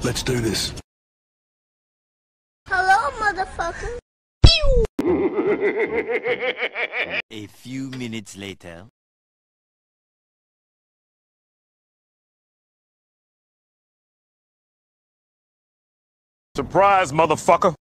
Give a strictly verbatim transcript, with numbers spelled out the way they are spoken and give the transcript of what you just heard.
Let's do this. Hello, motherfucker. A few minutes later. Surprise, motherfucker!